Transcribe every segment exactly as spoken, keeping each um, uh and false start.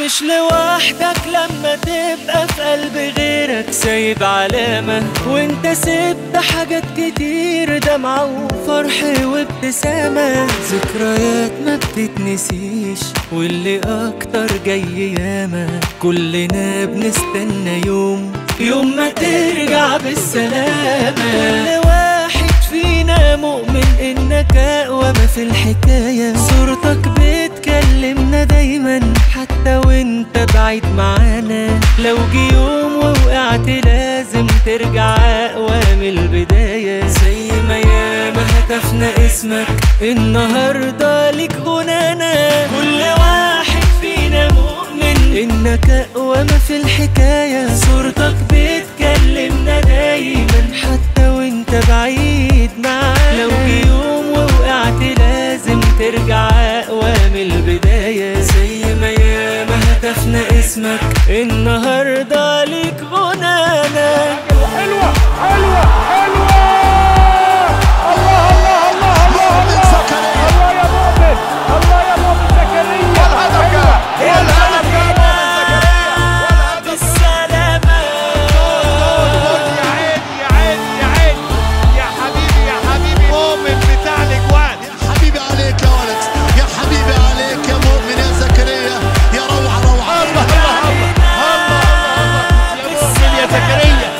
مش لوحدك لما تبقى في قلب غيرك سايب علامة، وانت سبت حاجات كتير دمعة وفرح وابتسامة. ذكريات ما بتتنسيش واللي اكتر جاي ياما، كلنا بنستنى يوم يوم ما ترجع بالسلامة. كل واحد فينا مؤمن انك اقوى ما في الحكاية، صورتك بتكلمنا دايما حتى وانت بعيد معانا. لو جه يوم ووقعت لازم ترجع اقوى من البداية، زي ما ياما هتفنا اسمك النهاردة ليك غنانا. كل واحد فينا مؤمن انك اقوى ما في الحكاية، صورتك بتكلمنا دايما حتى وانت بعيد معانا. لو جه يوم ووقعت لازم ترجع اقوى من البداية، زي ما ياما هتفنا اسمك النهاردة ليك غنانا. حلوة حلوة حلوة. الله الله الله الله الله يا مؤمن، الله يا مؤمن زكريا. والهدف والهدف يا مؤمن زكريا بالسلامة. يا عيني يا عيني يا عيني يا حبيبي يا حبيبي مؤمن بتاع الاجوان. يا حبيبي عليك يا ولد، يا حبيبي عليك يا مؤمن يا زكريا، يا روعة روعة. الله الله الله الله يا مؤمن يا زكريا.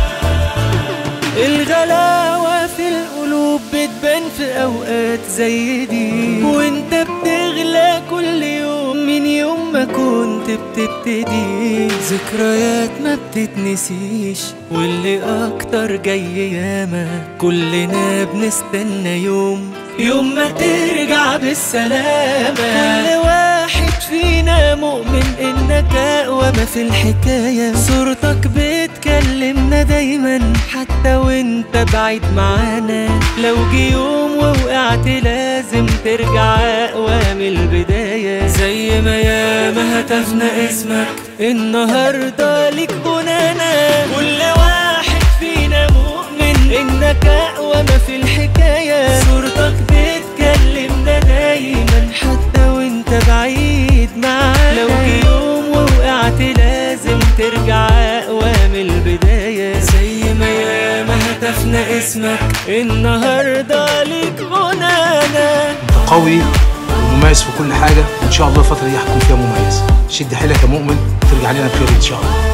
الغلاوة في القلوب بتبان في أوقات زي دي، وانت بتغلى كل يوم من يوم ما كنت بتبتدي. ذكريات ما بتتنسيش واللي أكتر جاي ياما، كلنا بنستنى يوم يوم ما ترجع بالسلامة. كل واحد فينا مؤمن إنك أقوى ما في الحكاية، صورتك بتكلمنا دايما حتى وانت بعيد معانا. لو جه يوم ووقعت لازم ترجع أقوى من البداية، زي ما ياما هتفنا اسمك النهاردة ليك غنانا. كل واحد فينا مؤمن إنك أقوى ما في الحكاية، صورتك بتكلمنا دايما حتى وانت بعيد معانا. لو جه يوم ووقعت لازم ترجع أقوى من البداية، زي ما ياما هتفنا اسمك النهاردة ليك غنانا. انت قوي ومميز في كل حاجة، وان شاء الله الفترة دي هتكون فيها مميز. شد حيلك يا مؤمن، ترجع لنا بخير ان شاء الله.